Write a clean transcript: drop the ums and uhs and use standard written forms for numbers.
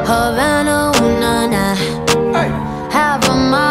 Havana, ooh, nah, nah. Hey. Half of my